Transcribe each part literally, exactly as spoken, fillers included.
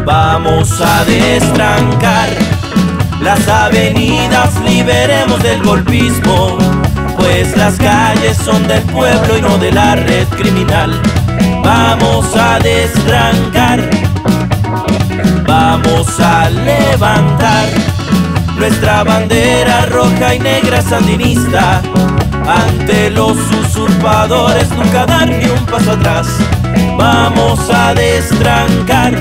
Vamos a destrancar las avenidas, liberemos del golpismo, pues las calles son del pueblo y no de la red criminal. Vamos a destrancar, vamos a levantar nuestra bandera roja y negra sandinista. Ante los usurpadores nunca dar ni un paso atrás. Vamos a destrancar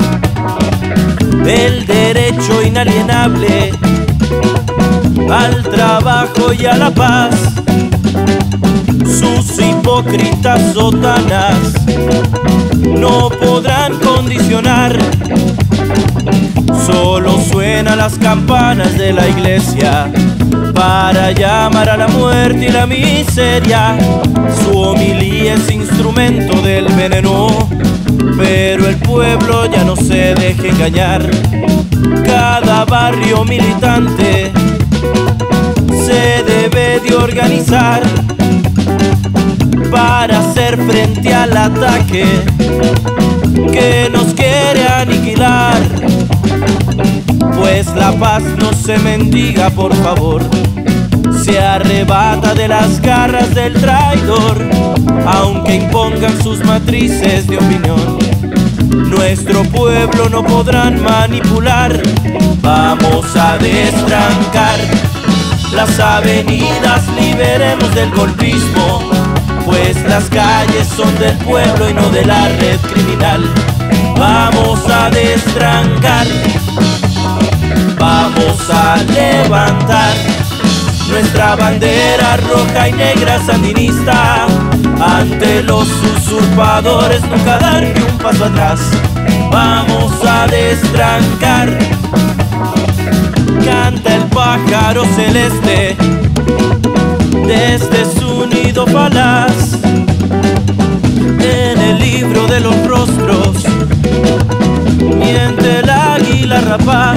el derecho inalienable al trabajo y a la paz. Sus hipócritas sotanas no podrán condicionar. Solo suenan las campanas de la iglesia para llamar a la muerte y la miseria. Su homilía es instrumento del veneno, pero el pueblo ya no se deje engañar. Cada barrio militante se debe de organizar para hacer frente al ataque que nos quiere aniquilar. Pues la paz no se mendiga, por favor, se arrebata de las garras del traidor, aunque impongan sus matrices de opinión. Nuestro pueblo no podrán manipular. Vamos a destrancar las avenidas, liberemos del golpismo, pues las calles son del pueblo y no de la red criminal. Vamos a destrancar, vamos a levantar nuestra bandera roja y negra sandinista. Ante los usurpadores nunca dar ni un paso atrás. Vamos a destrancar. Canta el pájaro celeste desde su nido falaz. En el libro de los rostros miente el águila rapaz.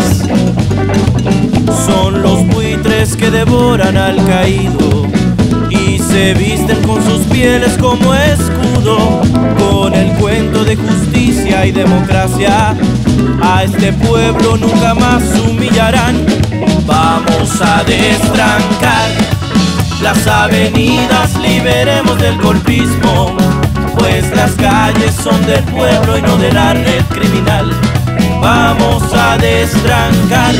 Son los buitres que devoran al caído y se visten con sus pieles como escudo. Con el cuento de justicia y democracia a este pueblo nunca más humillarán. Vamos a destrancar las avenidas, liberemos del golpismo, pues las calles son del pueblo y no de la red criminal. Vamos a destrancar,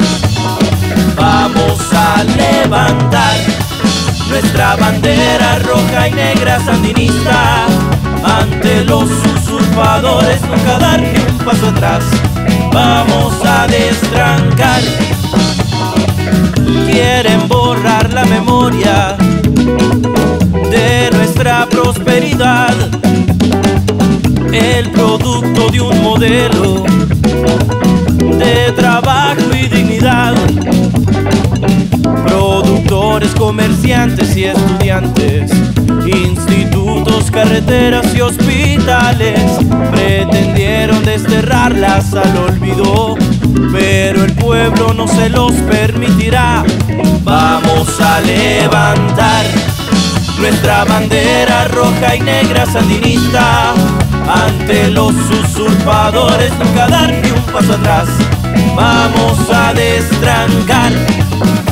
vamos a levantar nuestra bandera roja y negra sandinista. Ante los usurpadores nunca dar ni un paso atrás. Vamos a destrancar. Quieren borrar la memoria de nuestra prosperidad, el producto de un modelo de trabajo y dignidad. Productores, comerciantes y estudiantes, institutos, carreteras y hospitales pretendieron desterrarlas al olvido, pero el pueblo no se los permitirá. Vamos a levantar nuestra bandera roja y negra sandinista. Ante los usurpadores nunca dar ni un paso atrás. Vamos a destrancar